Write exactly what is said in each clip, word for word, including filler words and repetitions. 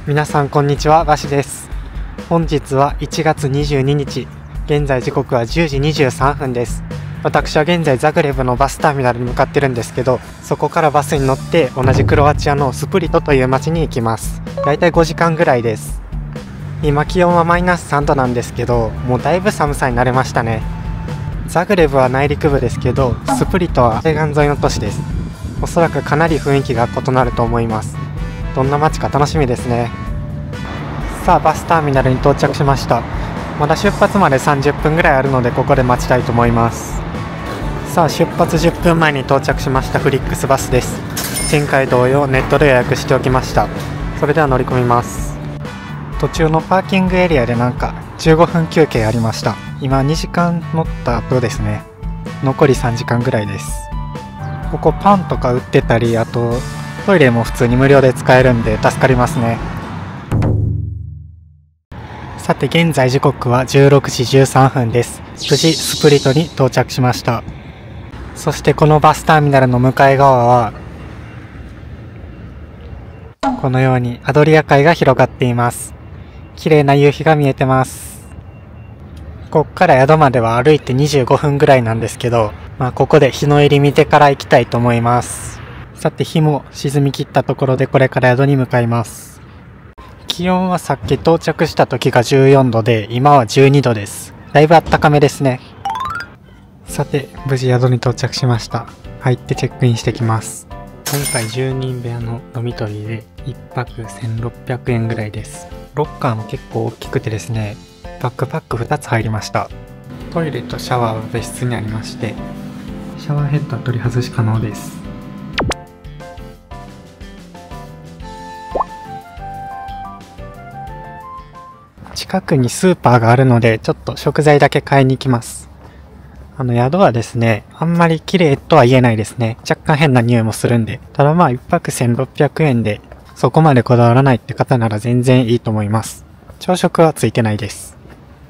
皆さんこんにちは、バシです。本日はいちがつにじゅうににち、現在時刻はじゅうじにじゅうさんふんです。私は現在ザグレブのバスターミナルに向かってるんですけど、そこからバスに乗って同じクロアチアのスプリトという町に行きます。だいたいごじかんぐらいです。今気温はマイナスさんどなんですけど、もうだいぶ寒さになれましたね。ザグレブは内陸部ですけど、スプリトは海岸沿いの都市です。おそらくかなり雰囲気が異なると思います。どんな街か楽しみですね。さあバスターミナルに到着しました。まだ出発までさんじゅっぷんぐらいあるのでここで待ちたいと思います。さあ出発じゅっぷんまえに到着しましたフリックスバスです。前回同様ネットで予約しておきました。それでは乗り込みます。途中のパーキングエリアでなんかじゅうごふん休憩ありました。今にじかん乗った後ですね。残りさんじかんぐらいです。ここパンとか売ってたり、あとトイレも普通に無料で使えるんで助かりますね。さて現在時刻はじゅうろくじじゅうさんふんです。無事スプリトに到着しました。そしてこのバスターミナルの向かい側はこのようにアドリア海が広がっています。綺麗な夕日が見えてます。こっから宿までは歩いてにじゅうごふんぐらいなんですけど、まあここで日の入り見てから行きたいと思います。さて日も沈み切ったところでこれから宿に向かいます。気温はさっき到着した時がじゅうよんどで今はじゅうにどです。だいぶあったかめですね。さて無事宿に到着しました。入ってチェックインしてきます。今回じゅうにん部屋のドミトリーでいっぱくせんろっぴゃくえんぐらいです。ロッカーも結構大きくてですね、バックパックふたつ入りました。トイレとシャワーは別室にありまして、シャワーヘッドは取り外し可能です。近くにスーパーがあるのでちょっと食材だけ買いに行きます。あの宿はですね、あんまり綺麗とは言えないですね。若干変な匂いもするんで。ただまあいっぱくせんろっぴゃくえんでそこまでこだわらないって方なら全然いいと思います。朝食はついてないです。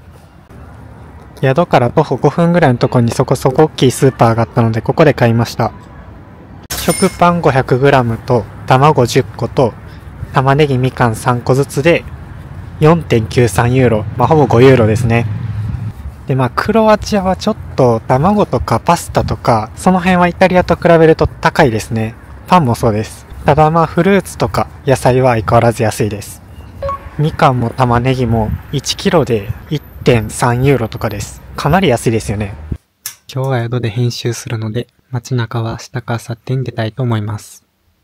宿から徒歩ごふんぐらいのところにそこそこ大きいスーパーがあったのでここで買いました。食パン ごひゃくグラム と卵じゅっこと玉ねぎみかんさんこずつで よんてんきゅうさん ユーロ、まあほぼごユーロですね。でまあクロアチアはちょっと卵とかパスタとかその辺はイタリアと比べると高いですね。パンもそうです。ただまあフルーツとか野菜は相変わらず安いです。みかんも玉ねぎもいちキロで いってんさん ユーロとかです。かなり安いですよね。今日は宿で編集するので街中は明日か明後日に出たいと思います。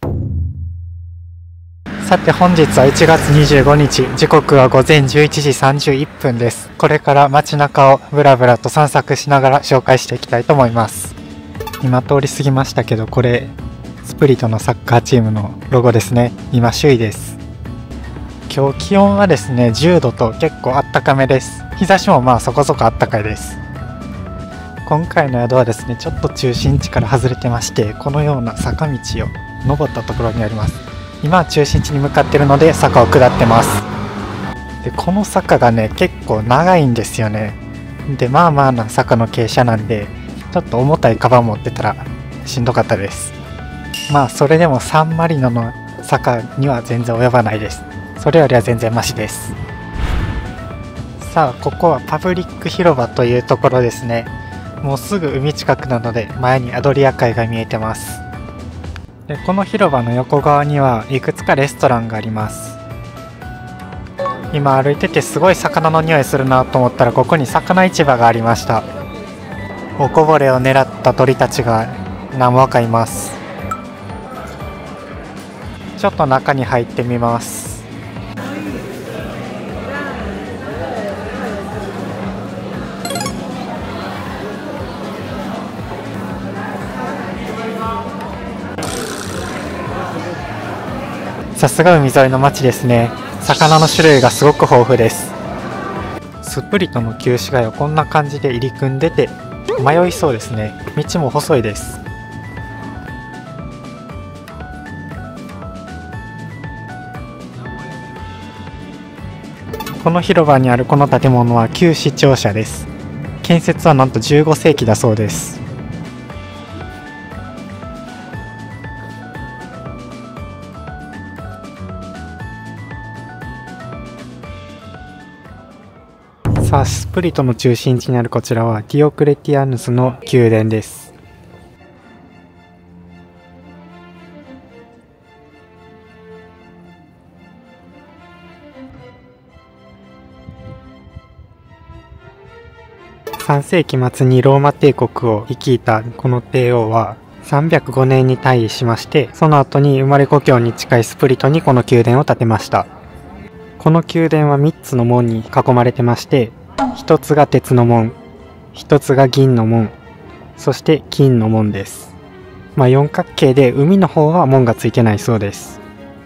さて本日はいちがつにじゅうごにち、時刻はごぜんじゅういちじさんじゅういっぷんです。これから街中をブラブラと散策しながら紹介していきたいと思います。今通り過ぎましたけど、これスプリトのサッカーチームのロゴですね。今首位です。今日気温はですねじゅうどと結構あったかめです。日差しもまあそこそこあったかいです。今回の宿はですねちょっと中心地から外れてまして、このような坂道を登ったところにあります。今は中心地に向かってるので坂を下ってます。でこの坂がね結構長いんですよね。でまあまあな坂の傾斜なんでちょっと重たいカバン持ってたらしんどかったです。まあそれでもサンマリノの坂には全然及ばないです。それよりは全然マシです。さあここはパブリック広場というところですね。もうすぐ海近くなので前にアドリア海が見えてます。でこの広場の横側にはいくつかレストランがあります。今歩いててすごい魚の匂いするなと思ったらここに魚市場がありました。おこぼれを狙った鳥たちが何羽かいます。ちょっと中に入ってみます。さすが海沿いの町ですね。魚の種類がすごく豊富です。スプリトの旧市街はこんな感じで入り組んでて迷いそうですね。道も細いです。この広場にあるこの建物は旧市庁舎です。建設はなんとじゅうごせいきだそうです。 さあ、スプリトの中心地にあるこちらはディオクレティアヌスの宮殿です。さんせいき末にローマ帝国を率いたこの帝王はさんびゃくごねんに退位しまして、その後に生まれ故郷に近いスプリトにこの宮殿を建てました。この宮殿はみっつの門に囲まれてまして、ひとつが鉄の門、ひとつが銀の門、そして金の門です。まあ四角形で海の方は門がついてないそうです。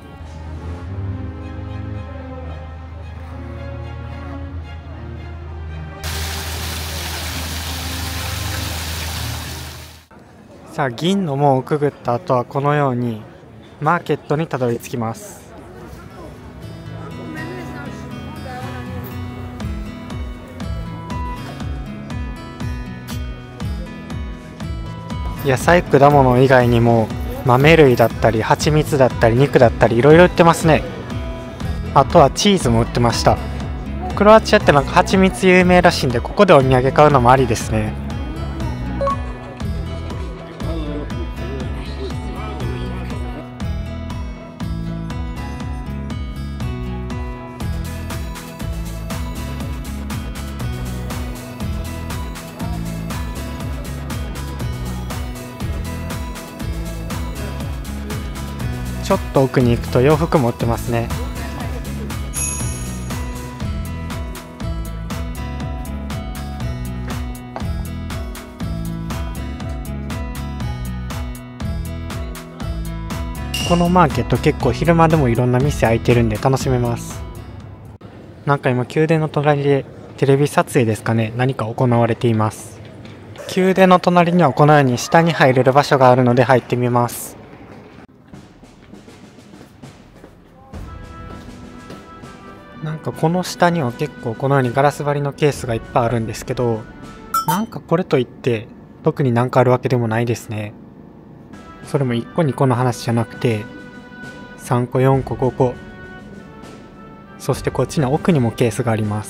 さあ、銀の門をくぐった後はこのようにマーケットにたどり着きます。野菜果物以外にも豆類だったり蜂蜜だったり肉だったりいろいろ売ってますね。あとはチーズも売ってました。クロアチアってなんか蜂蜜有名らしいんで、ここでお土産買うのもありですね。ちょっと奥に行くと洋服も売ってますね。このマーケット結構昼間でもいろんな店開いてるんで楽しめます。なんか今宮殿の隣でテレビ撮影ですかね、何か行われています。宮殿の隣にはこのように下に入れる場所があるので入ってみます。なんかこの下には結構このようにガラス張りのケースがいっぱいあるんですけど、なんかこれといって特になんかあるわけでもないですね。それもいっこにこの話じゃなくてさんこよんこごこ、そしてこっちの奥にもケースがあります。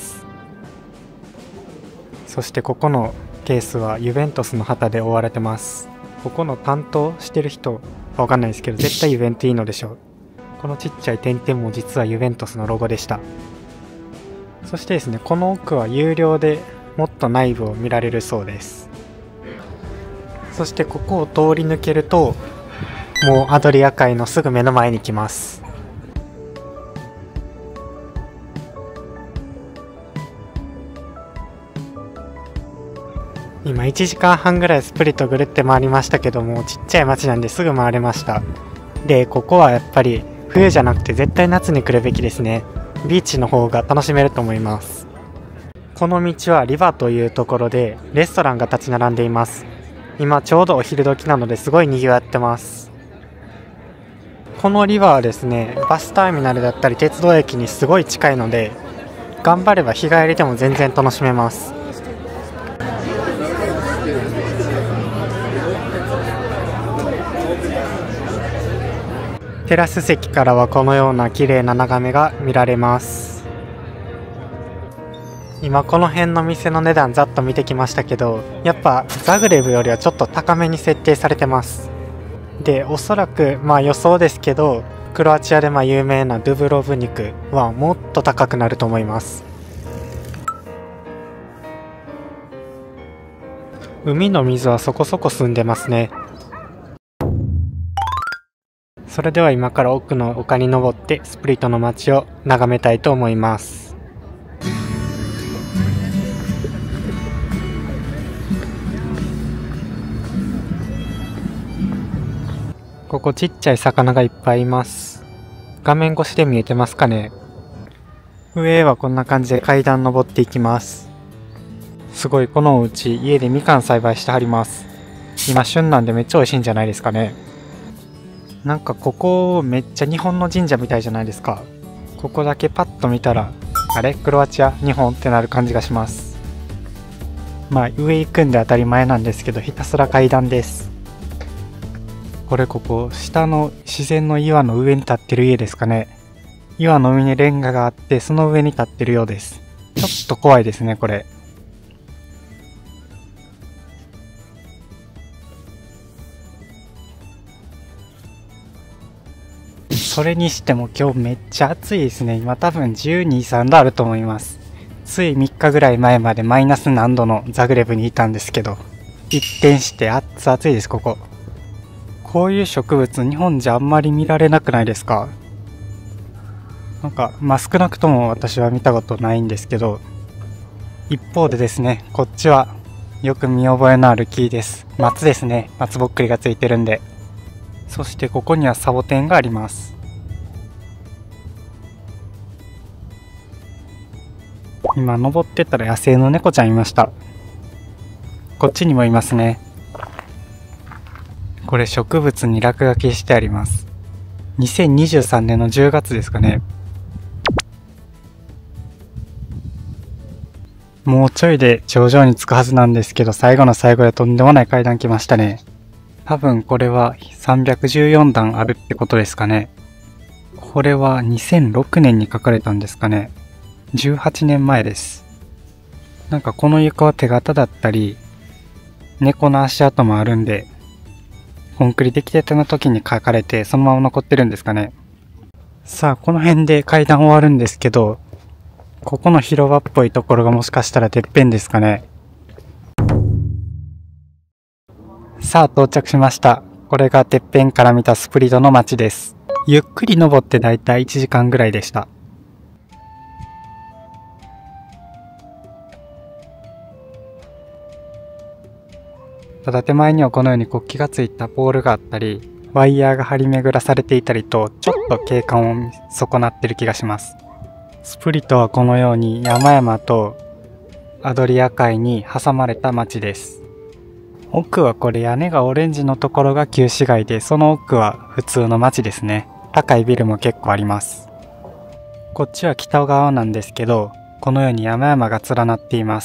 そしてここのケースはユベントスの旗で覆われてます。ここの担当してる人わかんないですけど絶対ユベントいいのでしょう。このちっちゃい点々も実はユベントスのロゴでした。そしてですね、この奥は有料でもっと内部を見られるそうです。そしてここを通り抜けるともうアドリア海のすぐ目の前に来ます。今いちじかんはんぐらいスプリットぐるって回りましたけども、ちっちゃい町なんですぐ回れました。で、ここはやっぱり冬じゃなくて絶対夏に来るべきですね。ビーチの方が楽しめると思います。この道はリバというところでレストランが立ち並んでいます。今ちょうどお昼時なのですごい賑わってます。このリバはですね、バスターミナルだったり鉄道駅にすごい近いので、頑張れば日帰りでも全然楽しめます。テラス席からはこのような綺麗な眺めが見られます。今この辺の店の値段ざっと見てきましたけど、やっぱザグレブよりはちょっと高めに設定されてます。で、おそらくまあ予想ですけど、クロアチアでまあ有名なドゥブロブニクはもっと高くなると思います。海の水はそこそこ澄んでますね。それでは今から奥の丘に登ってスプリットの街を眺めたいと思います。ここちっちゃい魚がいっぱいいます。画面越しで見えてますかね。上はこんな感じで階段登っていきます。すごい、このお家家でみかん栽培してはります。今旬なんでめっちゃ美味しいんじゃないですかね。なんかここめっちゃ日本の神社みたいじゃないですか。ここだけパッと見たらあれクロアチア日本ってなる感じがします。まあ上行くんで当たり前なんですけど、ひたすら階段です。これここ下の自然の岩の上に立ってる家ですかね。岩の上にレンガがあってその上に立ってるようです。 ちょっと怖いですね、これ。それにしても今日めっちゃ暑いですね。今多分じゅうに、さんどあると思います。ついみっかぐらい前までマイナス何度のザグレブにいたんですけど、一転して熱々いです、ここ。こういう植物日本じゃあんまり見られなくないですか？なんか、まあ少なくとも私は見たことないんですけど、一方でですね、こっちはよく見覚えのある木です。松ですね。松ぼっくりがついてるんで。そしてここにはサボテンがあります。今登ってったら野生の猫ちゃんいました。こっちにもいますね。これ植物に落書きしてあります。にせんにじゅうさんねんのじゅうがつですかね。もうちょいで頂上に着くはずなんですけど、最後の最後でとんでもない階段来ましたね。多分これはさんびゃくじゅうよんだんあるってことですかね。これはにせんろくねんに書かれたんですかね。じゅうはちねんまえです。なんかこの床は手形だったり、猫の足跡もあるんで、コンクリできてたの時に書かれてそのまま残ってるんですかね。さあ、この辺で階段終わるんですけど、ここの広場っぽいところがもしかしたらてっぺんですかね。さあ、到着しました。これがてっぺんから見たスプリドの街です。ゆっくり登ってだいたいいちじかんぐらいでした。ただ手前にはこのように国旗がついたポールがあったり、ワイヤーが張り巡らされていたりと、ちょっと景観を損なってる気がします。スプリトはこのように山々とアドリア海に挟まれた街です。奥はこれ屋根がオレンジのところが旧市街で、その奥は普通の街ですね。高いビルも結構あります。こっちは北側なんですけど、このように山々が連なっています。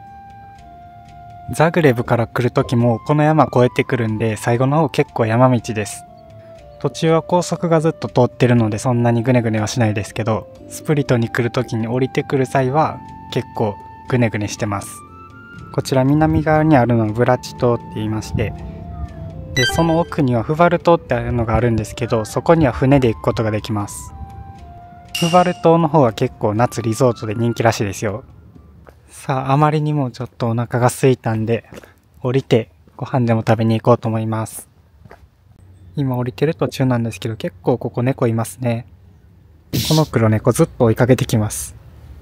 ザグレブから来る時もこの山越えてくるんで、最後の方結構山道です。途中は高速がずっと通ってるのでそんなにグネグネはしないですけど、スプリトに来る時に降りてくる際は結構グネグネしてます。こちら南側にあるのはブラチ島って言いまして、でその奥にはフバル島っていうのがあるんですけど、そこには船で行くことができます。フバル島の方は結構夏リゾートで人気らしいですよ。さあ、あまりにもちょっとお腹が空いたんで、降りてご飯でも食べに行こうと思います。今降りてる途中なんですけど、結構ここ猫いますね。この黒猫ずっと追いかけてきます。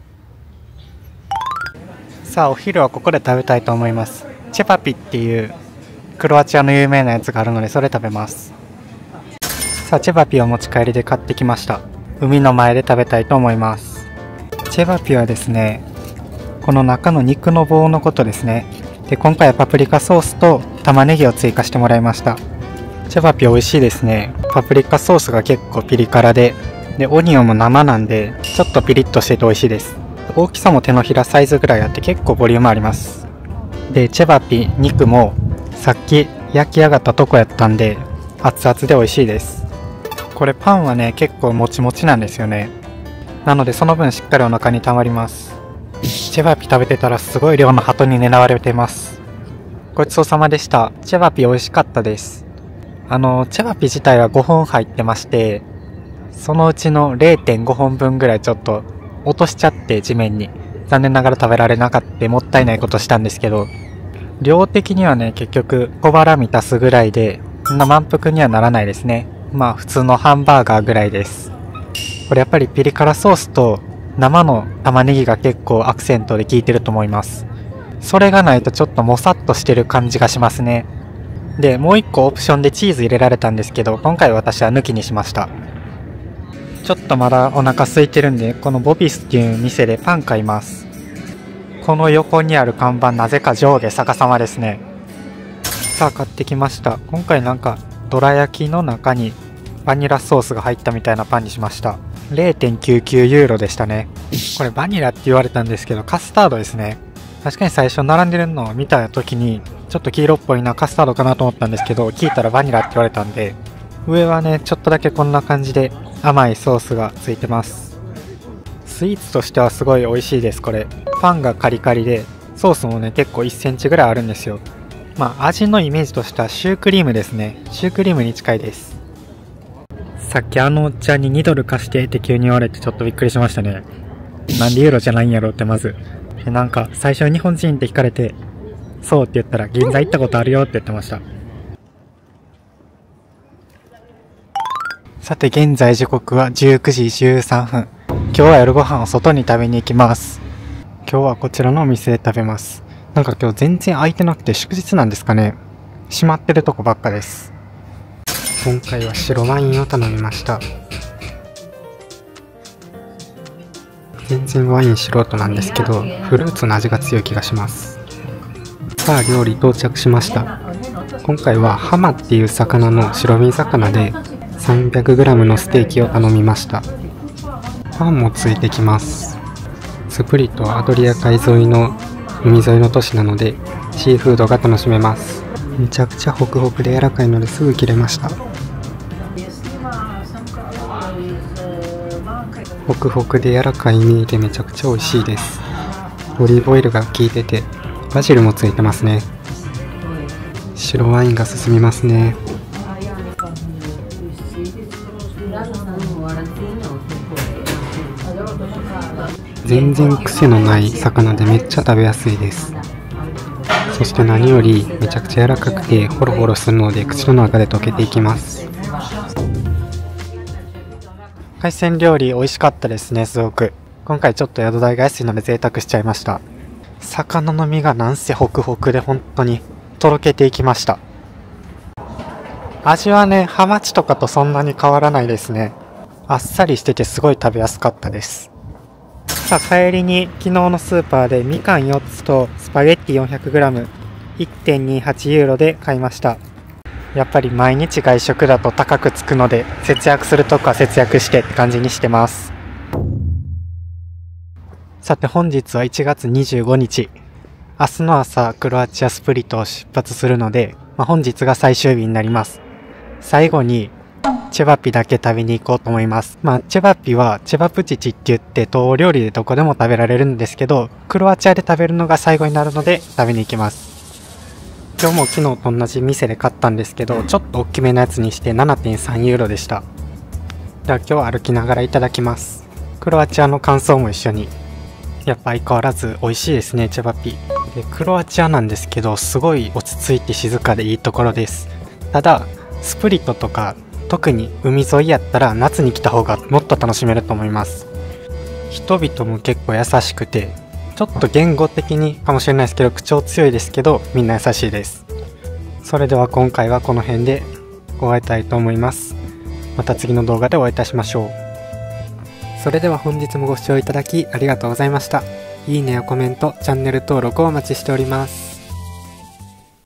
さあ、お昼はここで食べたいと思います。チェパピっていうクロアチアの有名なやつがあるので、それ食べます。さあ、チェパピを持ち帰りで買ってきました。海の前で食べたいと思います。チェパピはですね、この中の肉の棒のことですね。で、今回はパプリカソースと玉ねぎを追加してもらいました。チェパピ美味しいですね。パプリカソースが結構ピリ辛で、で、オニオンも生なんで、ちょっとピリッとしてて美味しいです。大きさも手のひらサイズぐらいあって結構ボリュームあります。で、チェパピ肉もさっき焼き上がったとこやったんで、熱々で美味しいです。これパンはね、結構もちもちなんですよね。なのでその分しっかりお腹に溜まります。チェバピ食べてたらすごい量の鳩に狙われてます。ごちそうさまでした。チェバピ美味しかったです。あの、チェバピ自体はごほん入ってまして、そのうちの れいてんごほんぶんぐらいちょっと落としちゃって地面に。残念ながら食べられなかったもったいないことしたんですけど、量的にはね、結局小腹満たすぐらいで、そんな満腹にはならないですね。まあ普通のハンバーガーぐらいです。これやっぱりピリ辛ソースと生の玉ねぎが結構アクセントで効いてると思います。それがないとちょっともさっとしてる感じがしますね。で、もう一個オプションでチーズ入れられたんですけど、今回私は抜きにしました。ちょっとまだお腹空いてるんで、このボビスっていう店でパン買います。この横にある看板なぜか上下逆さまですね。さあ買ってきました。今回なんかどら焼きの中にバニラソースが入ったみたいなパンにしました。れいてんきゅうきゅうユーロでしたね。これバニラって言われたんですけど、カスタードですね。確かに最初並んでるのを見た時に、ちょっと黄色っぽいな、カスタードかなと思ったんですけど、聞いたらバニラって言われたんで、上はね、ちょっとだけこんな感じで甘いソースがついてます。 スイーツとしてはすごい美味しいです。これパンがカリカリで、ソースもね結構いっセンチぐらいあるんですよ。まあ味のイメージとしてはシュークリームですね。シュークリームに近いです。さっきあのおっちゃんににドル貸してって急に言われてちょっとびっくりしましたね。なんでユーロじゃないんやろってまず。でなんか最初日本人って聞かれて、そうって言ったら銀座行ったことあるよって言ってました。さて現在時刻はじゅうくじじゅうさんぷん。今日は夜ご飯を外に食べに行きます。今日はこちらのお店で食べます。なんか今日全然空いてなくて祝日なんですかね。閉まってるとこばっかです。今回は白ワインを頼みました。全然ワイン素人なんですけど、フルーツの味が強い気がします。さあ料理到着しました。今回はハマっていう魚の白身魚で さんびゃくグラム のステーキを頼みました。パンもついてきます。スプリットはアドリア海沿いの海沿いの都市なのでシーフードが楽しめます。めちゃくちゃホクホクで柔らかいのですぐ切れました。ホクホクで柔らかい身でめちゃくちゃ美味しいです。オリーブオイルが効いててバジルもついてますね。白ワインが進みますね。全然癖のない魚でめっちゃ食べやすいです。そして何よりめちゃくちゃ柔らかくてホロホロするので口の中で溶けていきます。海鮮料理美味しかったですね。すごく今回ちょっと宿代が安いので贅沢しちゃいました。魚の身がなんせホクホクで本当にとろけていきました。味はねハマチとかとそんなに変わらないですね。あっさりしててすごい食べやすかったです。さあ帰りに昨日のスーパーでみかんよっつとスパゲッティ よんひゃくグラムいってんにはち ユーロで買いました。やっぱり毎日外食だと高くつくので節約するとこは節約してって感じにしてます。さて本日はいちがつにじゅうごにち、明日の朝クロアチアスプリットを出発するので、まあ、本日が最終日になります。最後にチェバピだけ食べに行こうと思います。まあチェバピはチェバプチチって言って東欧料理でどこでも食べられるんですけど、クロアチアで食べるのが最後になるので食べに行きます。今日も昨日と同じ店で買ったんですけど、ちょっと大きめのやつにして ななてんさん ユーロでした。では今日は歩きながらいただきます。クロアチアの感想も一緒に。やっぱ相変わらず美味しいですね、チェバピ。でクロアチアなんですけどすごい落ち着いて静かでいいところです。ただスプリットとか特に海沿いやったら夏に来た方がもっと楽しめると思います。人々も結構優しくて、ちょっと言語的にかもしれないですけど口調強いですけどみんな優しいです。それでは今回はこの辺で終わりたいと思います。また次の動画でお会いいたしましょう。それでは本日もご視聴いただきありがとうございました。いいねやコメント、チャンネル登録をお待ちしております。